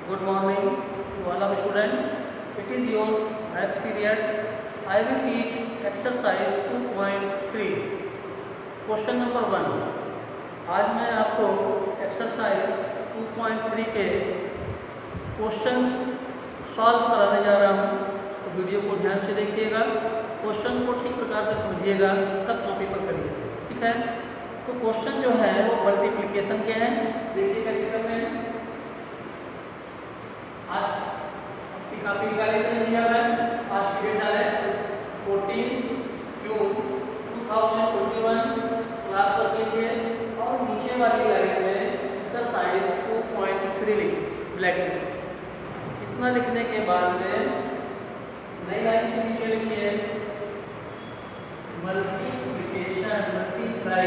Good morning to all of students. It is your maths period. I will teach exercise 2.3. Question number 1. आज मैं आपको exercise 2.3 के questions solve कराने जा रहा हूँ, तो वीडियो को ध्यान से देखिएगा, क्वेश्चन को ठीक प्रकार से समझिएगा, तब कॉपी पर करिए, ठीक है। तो क्वेश्चन जो है वो मल्टीप्लिकेशन के हैं। देखिए कैसे करते हैं। आज अपनी कॉपी निकाले से दिया हुआ है, आज की डेट डाले 14 जून 2021 क्लास पर कीजिए और नीचे वाली लाइन में एक्सरसाइज 2.3 लिखिए ब्लैक में। इतना लिखने के बाद में नई लाइन से नीचे लिखिए मल्टीप्लिकेशन मल्टीप्लाई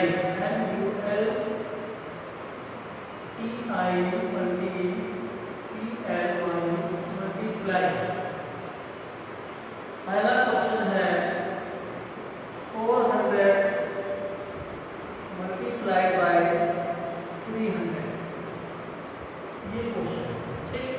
मल्टीप्लाई। पहला क्वेश्चन है 400 मल्टीप्लाई बाय 300। ये क्वेश्चन ठीक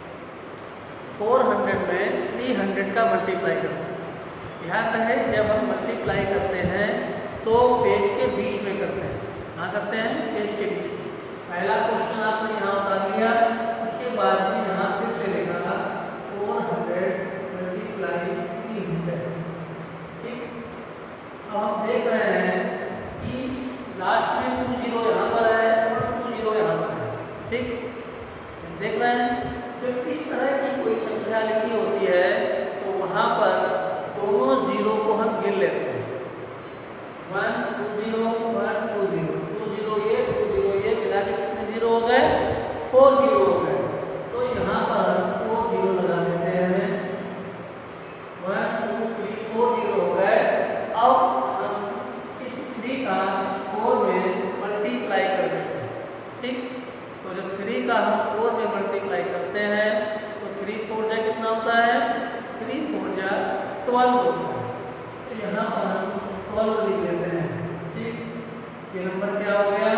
400 में 300 का मल्टीप्लाई करना। ध्यान रहे जब हम मल्टीप्लाई करते हैं तो पेज के बीच में करते हैं। कहाँ करते हैं? पेज के बीच। पहला क्वेश्चन आपने यहाँ उतार लिया, उसके बाद में यहाँ फिर से लिखा 400 मल्टीप्लाई 300। ठीक, अब हम देख रहे हैं कि लास्ट में 2 जीरो यहाँ पर है और 2 जीरो यहाँ पर है। ठीक, देख रहे हैं जब इस तरह की कोई संख्या लिखी होती है तो वहाँ पर दोनों जीरो को हम गिन लेते हैं। 1 2 0 1 2 0 2 0 ये 2 0 ये मिला के कितने जीरो हो गए? 4 जीरो हो गए। तो यहाँ पर 4 जीरो लगा देते हैं। 1 2 3 4 जीरो हो गए। अब हम इस 3 का 4 में मल्टीप्लाई कर देते हैं। ठीक, तो जब 3 का हम 4 में मल्टीप्लाई करते हैं तो 3 4 जा कितना होता है? 3 4 जा 12 होता है। तो यहाँ पर हम 12 लिख देते हैं। ठीक, ये नंबर क्या हो गया?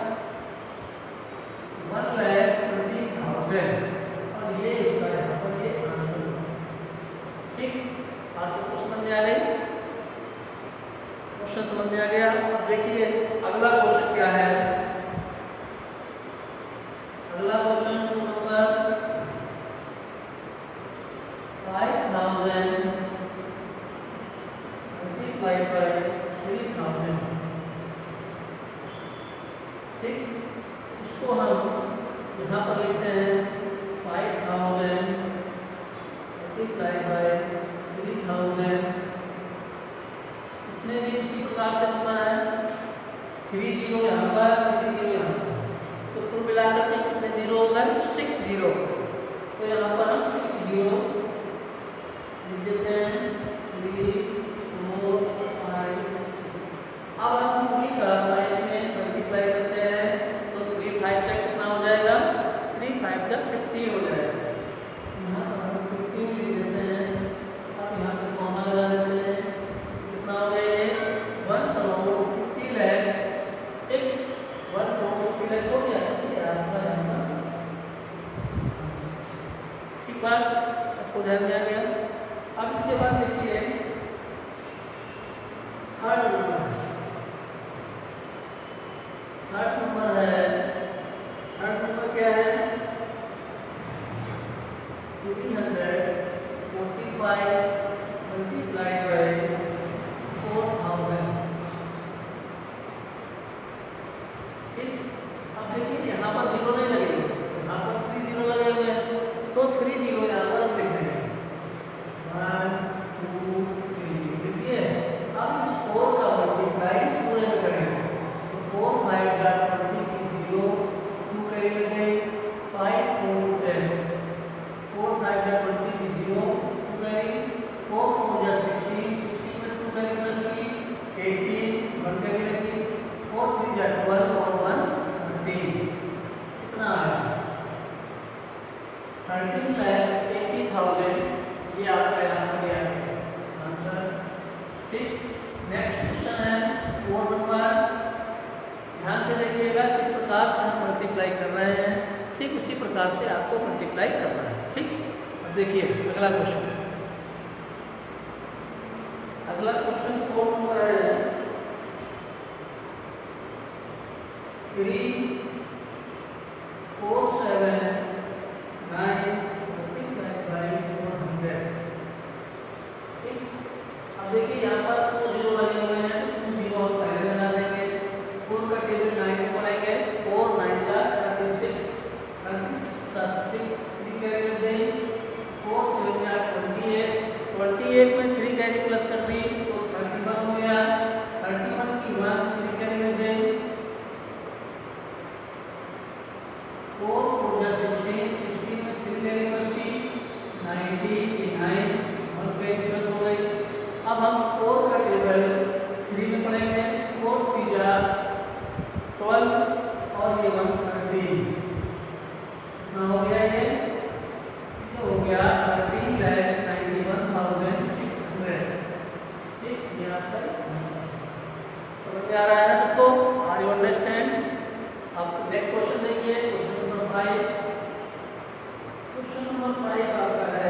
1,20,000 और ये इसका यहाँ पर ये आंसर। ठीक, आंसर को समझ में आ गई? क्वेश्चन समझ में आ गया। अब देखिए अगला क्वेश्चन क्या है। अगला क्वेश्चन नंबर 5,000 मल्टीप्लाई बाय 3,000। ठीक, इसको हम यहाँ पर लिखते हैं 5,000 मल्टीप्लाई बाय 3,000। इसमें भी इसी प्रकार से होता है। 3 जीरो यहाँ पर 3 जीरो यहाँ पर, तो कुल मिलाकर के कितने जीरो हो गए? 6 जीरो। तो यहाँ पर हम 6 जीरो लिख देते हैं। 3 4 5। अब हम 3 का 5 में मल्टीप्लाई करते हैं तो 3 5 का कितना हो जाएगा? 3 5 का 50 हो जाएगा। यहाँ पर हम 50 लिख देते हैं। अब यहाँ पे कॉमा लगा देते हैं। कितना हो गया ये? 1 करोड़ 50 लाख। ठीक, 1 करोड़ 50 लाख हो गया। ठीक बात, सबको ध्यान में आ गया। अब इसके बाद देखिए थर्ड नंबर है। थर्ड नंबर क्या है? 345 मल्टीप्लाई बाय 4,000। ठीक, अब देखिए यहाँ पर जीरो नहीं लगेगा, यहाँ पर 3 जीरो लगे हुए हैं, तो 3 जीरो यहाँ पर हम लिख देंगे। 1 2 3 देखिए। अब इस 4 का मल्टीप्लाई पूरे में करेंगे तो 4 5 का 20 0 2 करेंगे 5 4 10। 4 5 का 20 0 2 करेंगे 4 4 जा 16 16 में 2 करेंगे 18 1 करेंगे 4 3 जा 12 और 1 13। कितना आया? 13,80,000। ये आपका यहाँ पर दिया है आंसर। ठीक, नेक्स्ट क्वेश्चन है 4 नंबर। ध्यान से देखिएगा किस प्रकार से हम मल्टीप्लाई कर रहे हैं। ठीक उसी प्रकार से आपको मल्टीप्लाई करना है। ठीक, अब देखिए अगला क्वेश्चन। अगला क्वेश्चन 4 नंबर है 3 4 7 9 multiplied by 400। ठीक, अब देखिए यहाँ पर 2 जीरो लगे हुए हैं, 2 जीरो हम पहले लगा देंगे। 4 का टेबल 9 को पढ़ेंगे, 4 9 का 36 3 कैरी में देंगे, 4 7 का 28 में 3 कैरी प्लस कर दी तो 31 हो गया। 31 की 1 3 कैरी में देंगे, 4 4 जा 16 16 में 3 कैरी बची 90 9 1 कैरी प्लस हो गई। अब हम 4 का टेबल 3 में पढ़ेंगे, 4 3 जा 12 और ये 130 कितना हो गया, ये हो गया 30,91,600। ठीक, ये आंसर समझ में आ रहा है ना सबको? Are you understand? अब नेक्स्ट क्वेश्चन देखिए, क्वेश्चन नंबर 5। क्वेश्चन नंबर 5 आपका है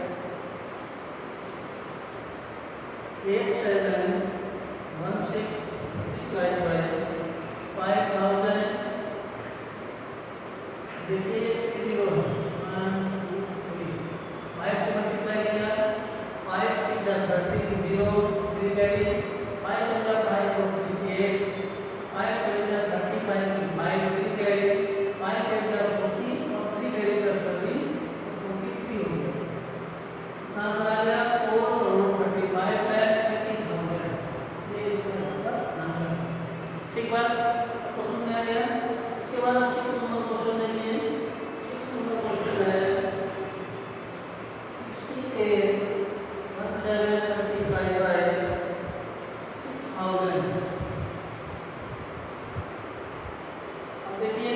8716 multiplied by 5000। देखिए 0 1 2 3 5 से मल्टीप्लाई किया, 5 6 जा 30 0 3 कैरी, 5 1 जा 5 4 8 5 7 जा 35 5 3 कैरी, 5 8 जा 40 और 3 कैरी प्लस कर दी तो 43 हो गया। आंसर आ गया 4 करोड़ 35 लाख 31,000। ये इसका आंसर। ठीक बात, तो समझ में आ गया। इसके बाद 6 नंबर क्वेश्चन देखिए। 6 नंबर क्वेश्चन है 68 1735 by 6000। अब देखिए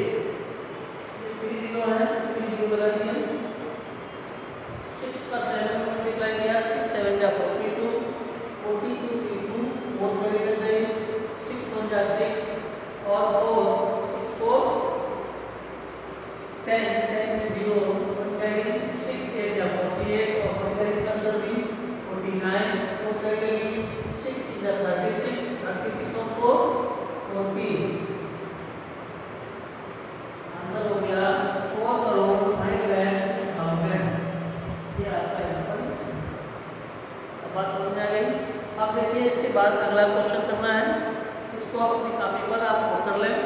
3 जीरो है, 3 जीरो लगा दिया, 6 का 7 मल्टीप्लाई किया, 6 7 जा 42 42 2 4 कैरी कर गई, 6 1 जा 6 और 4 10 10 में 0 1 कैरी, 6 8 जा 48 और 1 कैरी प्लस कर दी 49 4 कैरी लगी, 6 6 जा 36 और 4 40। आंसर हो गया 4 करोड़ 9 लाख 1000। ये आपका आंसर। अब बात समझ में आ गई। अब देखिए इसके बाद अगला क्वेश्चन करना है, इसको अपनी कॉपी पर आप नोट कर लें।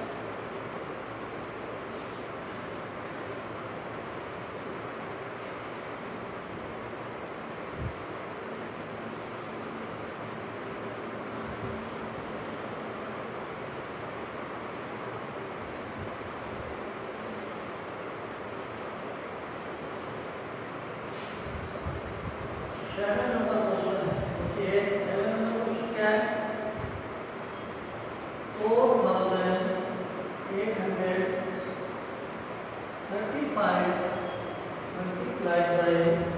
सेवन नंबर क्वेश्चन है, 7 नंबर क्वेश्चन क्या है 4835 multiplied by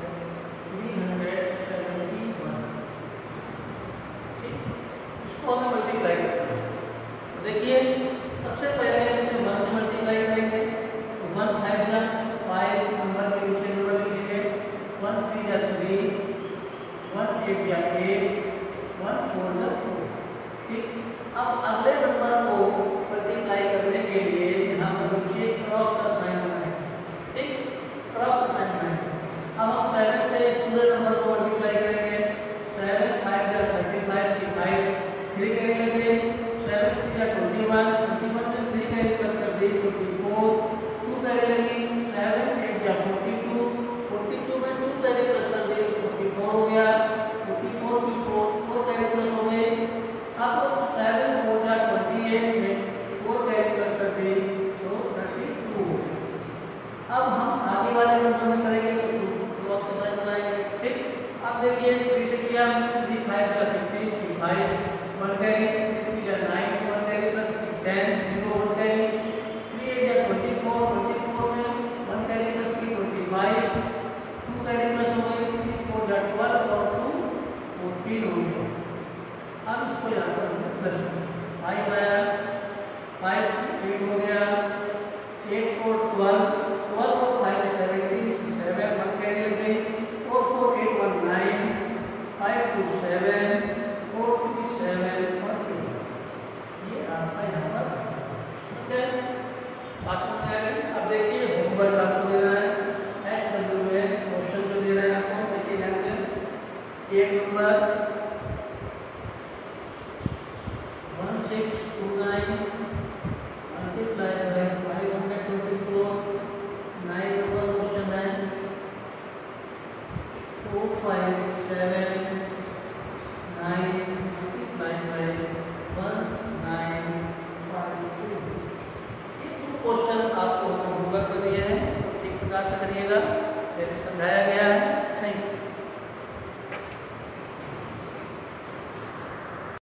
371। ठीक, इसको हमें मल्टीप्लाई करना है। देखिए सबसे पहले इसे 1 से मल्टीप्लाई करेंगे तो 1 5 जा 5 नंबर के नीचे नंबर लिखेंगे, 1 3 जा 3 1 8 या 8 1 4 या 4। ठीक, अब अगले नंबर को मल्टीप्लाई करने के लिए यहाँ पर नीचे क्रॉस का साइन बनाएं। ठीक, क्रॉस का साइन बनाएं। अब हम 7 से पूरे नंबर को मल्टीप्लाई करेंगे, 7 5 या 35 की 5 3 करेंगे, 7 3 या 21 21 में 3 कैरी प्लस कर दी 24 2 करेंगे